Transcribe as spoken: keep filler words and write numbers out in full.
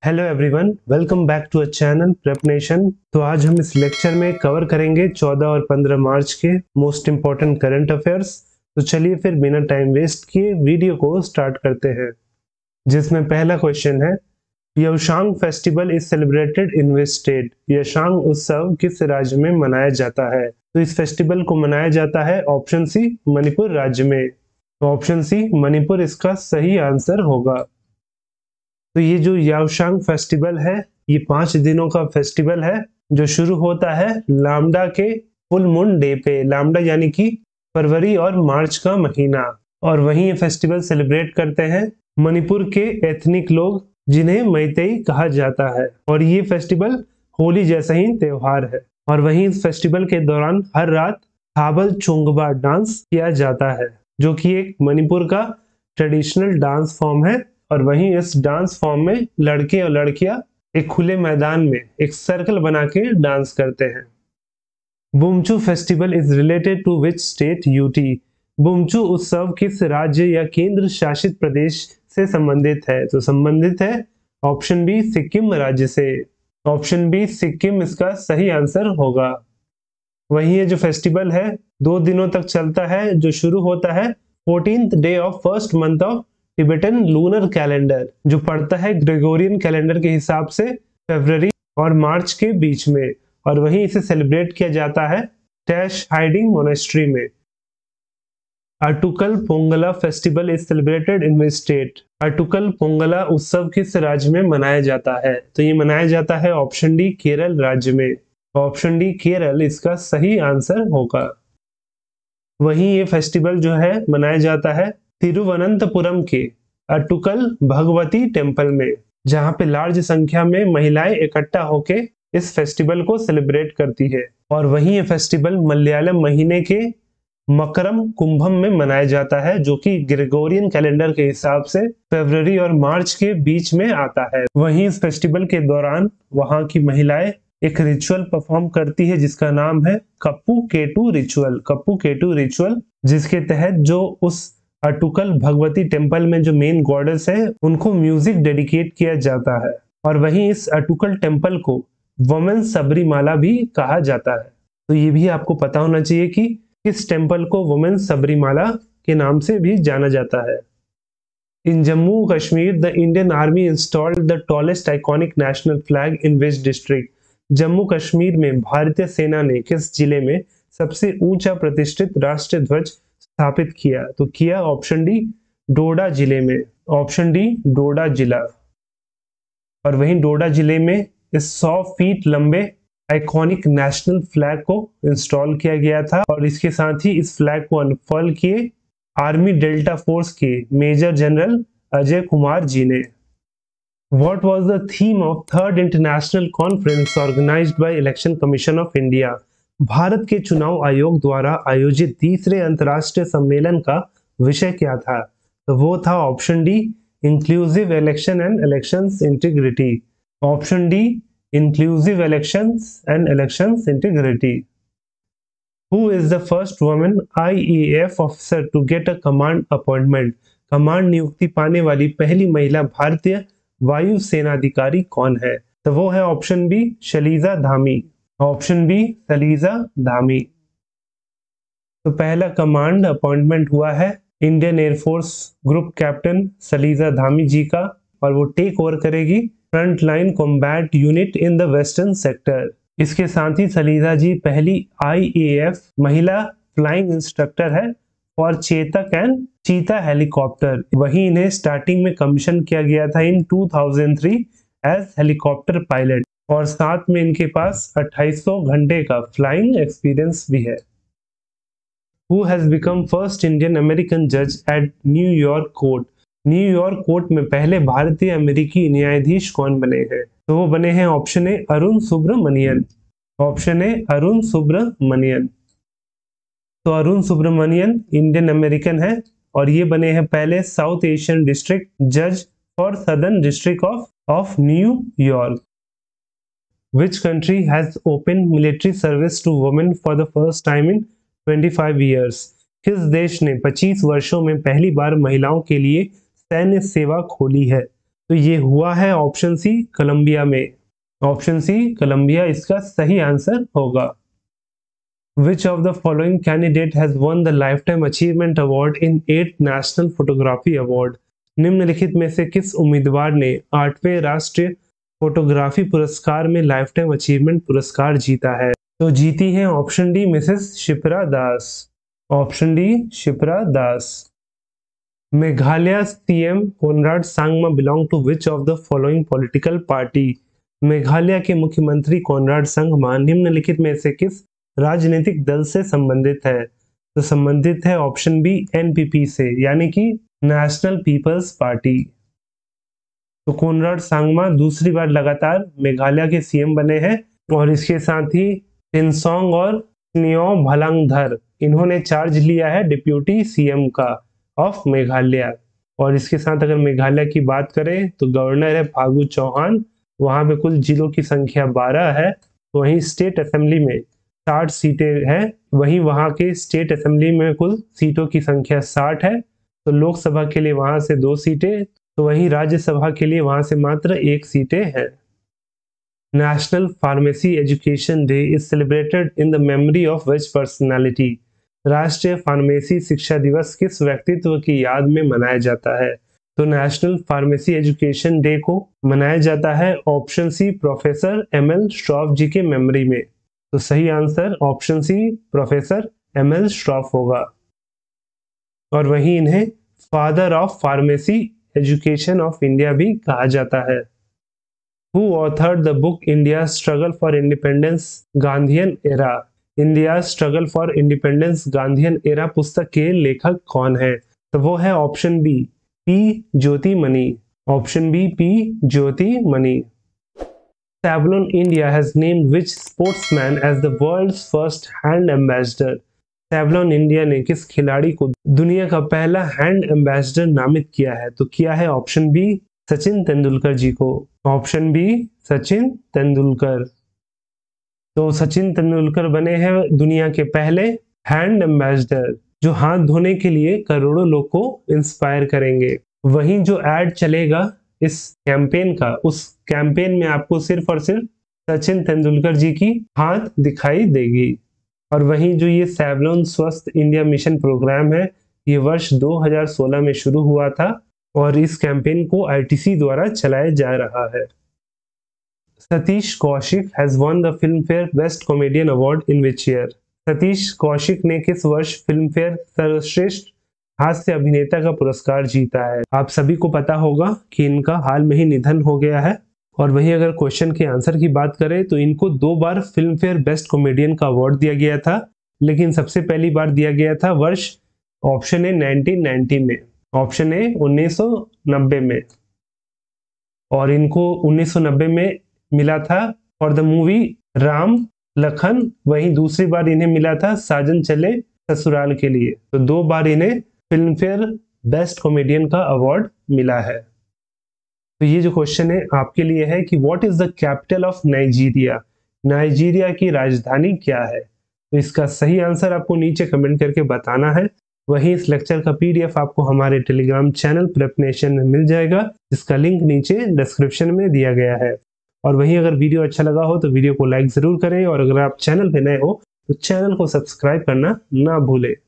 Hello everyone, welcome back to a channel Prep Nation. तो आज हम इस लेक्चर में कवर करेंगे चौदह और पंद्रह मार्च के मोस्ट इंपॉर्टेंट करंट अफेयर्स। तो चलिए फिर बिना टाइम वेस्ट किए वीडियो को स्टार्ट करते हैं, जिसमें पहला क्वेश्चन है, Yaoshang festival is celebrated in which state? Yaoshang उत्सव किस राज्य में मनाया जाता है? तो इस फेस्टिवल को मनाया जाता है ऑप्शन सी मणिपुर राज्य में। तो ऑप्शन सी मणिपुर इसका सही आंसर होगा। तो ये जो याओशांग फेस्टिवल है, ये पांच दिनों का फेस्टिवल है जो शुरू होता है लामडा के फुल मून डे पे। लामडा यानी कि फरवरी और मार्च का महीना। और वहीं ये फेस्टिवल सेलिब्रेट करते हैं मणिपुर के एथनिक लोग, जिन्हें मैतेई कहा जाता है। और ये फेस्टिवल होली जैसा ही त्योहार है। और वहीं इस फेस्टिवल के दौरान हर रात थाबल चोंगबा डांस किया जाता है, जो कि एक मणिपुर का ट्रेडिशनल डांस फॉर्म है। और वहीं इस डांस फॉर्म में लड़के और लड़कियां एक खुले मैदान में एक सर्कल बना के डांस करते हैं। Bumchu festival is related to which state? UT. Bumchu उत्सव किस राज्य या केंद्र शासित प्रदेश से संबंधित है? तो संबंधित है ऑप्शन बी सिक्किम राज्य से। ऑप्शन बी सिक्किम इसका सही आंसर होगा। वहीं ये जो फेस्टिवल है दो दिनों तक चलता है, जो शुरू होता है fourteenth day of first month of Tibetan lunar calendar, जो पड़ता है ग्रेगोरियन कैलेंडर के हिसाब से फरवरी और मार्च के बीच में। और वहीं इसे सेलिब्रेट किया जाता है टैश हाइडिंग मोनेस्ट्री में। Attukal Pongala festival is celebrated in which state? Attukal Pongala उत्सव किस राज्य में मनाया जाता है? तो ये मनाया जाता है ऑप्शन डी केरल राज्य में। ऑप्शन डी केरल इसका सही आंसर होगा। वहीं ये फेस्टिवल जो है मनाया जाता है तिरुवनंतपुरम के अटुकल भगवती टेम्पल में, जहां पे लार्ज संख्या में महिलाएं इकट्ठा होके इस फेस्टिवल को सेलिब्रेट करती है। और वहीं ये फेस्टिवल मलयालम महीने के मकरम कुंभम में मनाया जाता है, जो कि ग्रेगोरियन कैलेंडर के हिसाब से फरवरी और मार्च के बीच में आता है। वहीं इस फेस्टिवल के दौरान वहां की महिलाएं एक रिचुअल परफॉर्म करती है, जिसका नाम है कप्पू केटू रिचुअल। कप्पू केटू रिचुअल, जिसके तहत जो उस अटुकल भगवती टेम्पल में जो मेन गॉडेस है उनको म्यूजिक डेडिकेट किया जाता है। और वहीं इस अटुकल टेम्पल को वुमेन सबरीमाला भी कहा जाता है। तो ये भी आपको पता होना चाहिए कि इस टेम्पल को वुमेन सबरीमाला के नाम से भी जाना जाता है। In Jammu Kashmir the Indian army installed the tallest iconic national flag in which district? Jammu Kashmir में भारतीय सेना ने किस जिले में सबसे ऊंचा प्रतिष्ठित राष्ट्रीय ध्वज स्थापित किया? तो किया ऑप्शन डी डोडा जिले में। ऑप्शन डी डोडा जिला। और वहीं डोडा जिले में इस सौ फीट लंबे आइकॉनिक नेशनल फ्लैग को इंस्टॉल किया गया था। और इसके साथ ही इस फ्लैग को अनफर्ल किए आर्मी डेल्टा फोर्स के मेजर जनरल अजय कुमार जी ने। What was the theme of third international conference organized by Election Commission of India? Bharat के चुनाव आयोग द्वारा आयोजित तीसरे अंतर्राष्ट्रीय सम्मेलन का विषय क्या था? तो वो था option D inclusive election and elections integrity. Option D inclusive elections and elections integrity. Who is the first woman I A F officer to get a command appointment? Command नियुक्ति पाने वाली पहली महिला भारतीय वायु सेनाधिकारी कौन है? तो वो है option B Shaliza Dhami. Option B Shaliza Dhami. तो पहला कमांड अपॉइंटमेंट हुआ है Indian air force group captain Shaliza Dhami ji का, और वो टेक ओवर करेगी front line combat unit in the western sector. इसके साथ ही शलीजा जी पहली आई ए एफ महिला फ्लाइंग इंस्ट्रक्टर है for Chetak and Cheetah helicopter. वहीं इन्हें स्टार्टिंग में कमीशन किया गया था in two thousand three as helicopter pilot. और साथ में इनके पास अट्ठाईस सौ घंटे का फ्लाइंग एक्सपीरियंस भी है। Who has become first Indian American judge at New York court? New York court में पहले भारतीय अमेरिकी न्यायाधीश कौन बने हैं? तो वो बने हैं option A Arun Subramanian. Option A Arun Subramanian. तो अरुण सुब्रमणियन इंडियन अमेरिकन है, और ये बने हैं पहले साउथ एशियन डिस्ट्रिक्ट जज for southern district of of New York. Which country has opened military service to women for the first time in twenty-five years? किस देश ने पच्चीस वर्षों में पहली बार महिलाओं के लिए सैन्य सेवा खोली है? तो ये हुआ है ऑप्शन सी कोलंबिया में। ऑप्शन सी कोलंबिया इसका सही आंसर होगा। Which of the following candidate has won the Lifetime Achievement Award in eighth National Photography Award? निम्नलिखित में से किस उम्मीदवार ने आठवें राष्ट्रीय फोटोग्राफी पुरस्कार में लाइफटाइम अचीवमेंट पुरस्कार जीता है? तो जीती है option D Mrs Shipra Das. Option D Shipra Das. Meghalaya CM Conrad Sangma belong to which of the following political party? Meghalaya के मुख्यमंत्री कोनराड सांगमा निम्नलिखित में से किस राजनीतिक दल से संबंधित है? तो संबंधित है ऑप्शन बी एनपीपी से, यानी कि नेशनल पीपल्स पार्टी। तो कोनराड सांगमा दूसरी बार लगातार मेघालय के सीएम बने हैं और इसके साथ ही टिनसोंग और स्नियो भलांगधर इन्होंने चार्ज लिया है डिप्यूटी सीएम का ऑफ मेघालय। और इसके साथ अगर मेघालय की बात करें तो गवर्नर है फागू चौहान। वहां पे कुल जिलों की संख्या बारह है। वहीं स्टेट असेंबली में साठ सीटें हैं। वहीं वहां के स्टेट असेंबली में कुल सीटों की संख्या साठ है। तो लोकसभा के लिए वहां से दो सीटें, तो वहीं राज्यसभा के लिए वहां से मात्र एक सीटें हैं। National pharmacy education day is celebrated in the memory of which personality? राष्ट्रीय फार्मेसी शिक्षा दिवस किस व्यक्तित्व की याद में मनाया जाता है? तो नेशनल फार्मेसी एजुकेशन डे को मनाया जाता है option C professor M L Shroff ji के मेमोरी में। तो सही answer option C professor M L Shroff होगा। और वहीं इन्हें father of pharmacy education of India भी कहा जाता है। Who authored the book India struggle for independence Gandhian era? India struggle for independence Gandhian era पुस्तक के लेखक कौन है? तो वो है option B P Jyoti Mani. Option B P Jyoti Mani. Savlon India has named which sportsman as the world's first hand ambassador? Savlon India ने किस खिलाड़ी को दुनिया का पहला हैंड एम्बेसडर नामित किया है? तो किया है ऑप्शन बी सचिन तेंदुलकर जी को। Option B Sachin Tendulkar. तो सचिन तेंदुलकर बने हैं दुनिया के पहले हैंड एम्बेसडर जो हाथ धोने के लिए करोड़ों लोग को इंस्पायर करेंगे। वहीं जो एड चलेगा इस कैंपेन का, उस कैंपेन में आपको सिर्फ और सिर्फ सचिन तेंदुलकर जी की हाथ दिखाई देगी। और वहीं जो ये सैवलॉन स्वस्थ इंडिया मिशन प्रोग्राम है, ये वर्ष दो हज़ार सोलह में शुरू हुआ था और इस कैंपेन को आईटीसी द्वारा चलाया जा रहा है। Satish Kaushik has won the Filmfare best comedian award in which year? Satish Kaushik ने किस वर्ष फिल्म फेयर सर्वश्रेष्ठ हास्य अभिनेता का पुरस्कार जीता है? आप सभी को पता होगा कि इनका हाल में ही निधन हो गया है। और वहीं अगर क्वेश्चन के आंसर की बात करें तो इनको दो बार फिल्म फेयर बेस्ट कॉमेडियन का अवार्ड दिया गया था, लेकिन सबसे पहली बार दिया गया था वर्ष ऑप्शन ए नाइनटीन नाइंटी में, ऑप्शन ए उन्नीस सौ नब्बे में। और इनको उन्नीस सौ नब्बे में मिला था for the movie Ram Lakhan. वहीं दूसरी बार इन्हें मिला था साजन चले ससुराल के लिए। तो दो बार इन्हें फिल्म फेयर बेस्ट कॉमेडियन का अवार्ड मिला है। तो ये जो क्वेश्चन है आपके लिए है कि what is the capital of Nigeria? Nigeria की राजधानी क्या है? तो इसका सही आंसर आपको नीचे कमेंट करके बताना है। वहीं इस लेक्चर का पीडीएफ आपको हमारे टेलीग्राम चैनल प्रेपनेशन में मिल जाएगा, जिसका लिंक नीचे डिस्क्रिप्शन में दिया गया है। और वहीं अगर वीडियो अच्छा लगा हो तो वीडियो को लाइक जरूर करें और अगर आप चैनल पे नए हो तो चैनल को सब्सक्राइब करना ना भूलें।